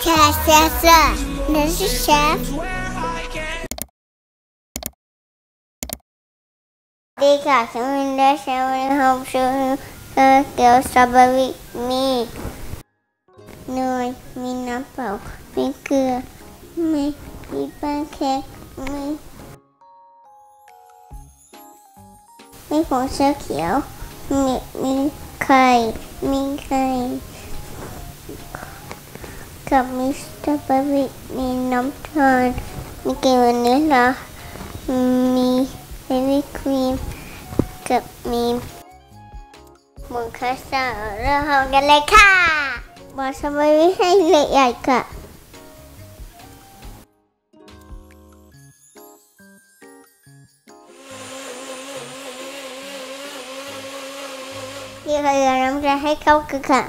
Chef. This is Chef. Đi cả chúng mình đã xem hôm xưa kiểu strawberry mì nồi mì nấm bầu mì cưa mì pancake mì phồng sữa kiểu mìไข่กับมีสตรอเบอรี่มีน้ำตาลมีกลิ่นวานิลลามีเบบี้ครีมกับมีหมูคัสตาร์ดเริ่มทำกันเลยค่ะบอกสตรอเบอรี่ให้ละเอียดค่ะที่เราน้ำจะให้เข้ากันค่ะ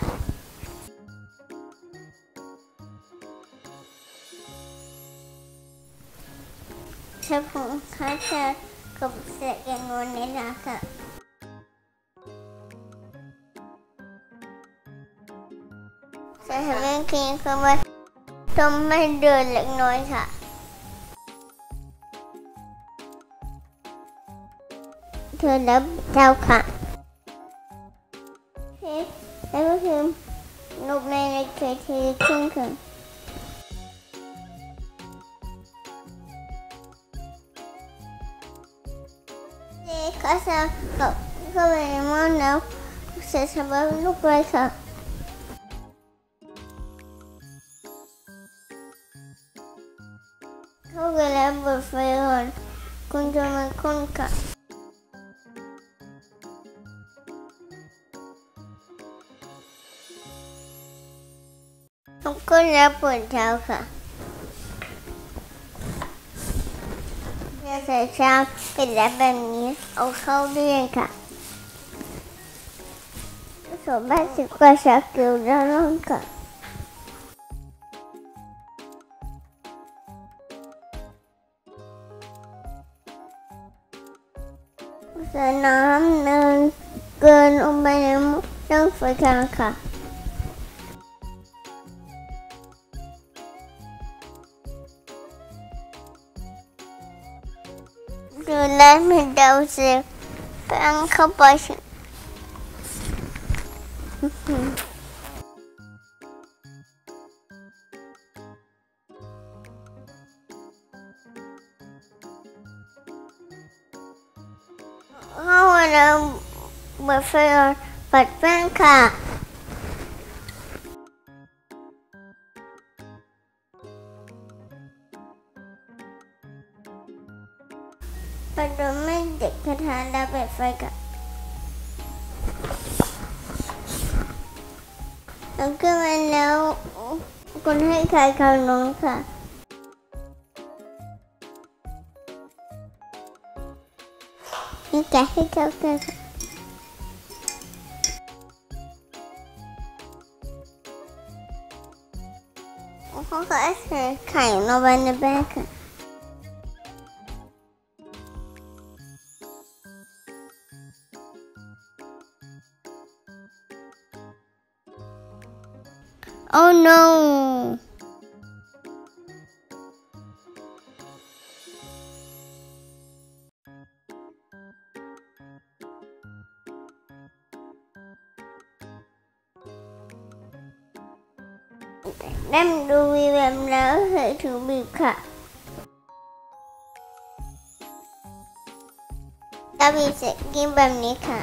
ใช้ผงคัสตาร์ดกับเศษแกงวานิลลาค่ะใส่เบบี้ครีมเข้ามาต้มให้เดือดเล็กน้อยค่ะเธอแล้วเจ้าค่ะแล้วก็คือนกในเกลือเทครึ่งค่ะก็จะเข้าไปในหม้อแล้วใส่สตรอเบอรี่ลงไปค่ะเข้ากันแล้วเปิดไฟก่อนคุณจะมาคนค่ะคนแล้วเปิดเท้าค่ะจะใส่ชามเป็นแล้วแบบนี้เอาเข้าด้วยค่ะส่วนบ้านสิบกว่าชาเกียวด้านล่างค่ะใส่น้ำเนินเกินลงไปในหม้อตั้งไฟกลางค่ะดูแลไม่เดาเสียแป้งเข้าไปเข้าแล้วเปิดไฟปัดแป้งค่ะปัดโดนไม่เด็กกระทะแล้วเปิดไฟกันแล้วก็มาแล้วคนให้ไข่ขนมค่ะนี่ไก่ให้เข้ากันเขาก็ใส่ไข่ลงไปในแป้งค่ะOh no! ได้ดูวีแบบแล้วใส่ถุงบีบค่ะถ้าบีบเสร็จกินแบบนี้ค่ะ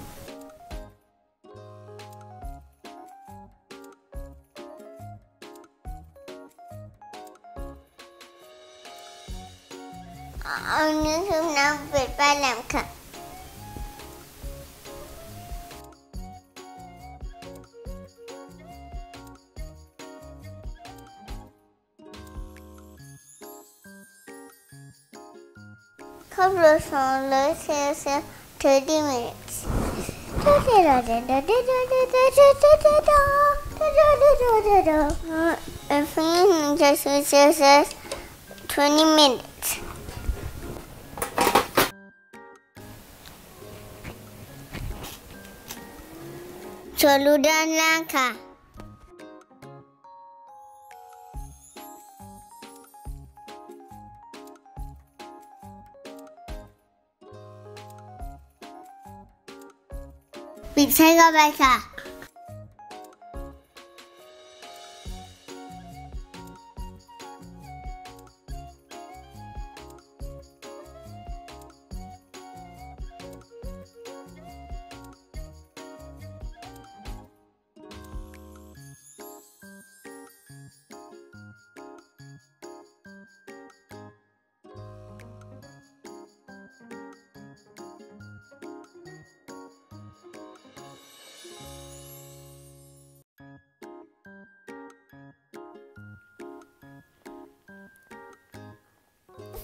เอาเนื้อชุบน้ำเป็ดปลาแหลมค่ะเข้าเรือ200 Celsius 30 minutes and 300 Celsius 20 minutesส่วนรูด้านล่างค่ะปิดใช้ก็ไปค่ะ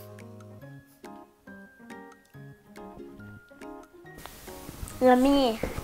แล้วมี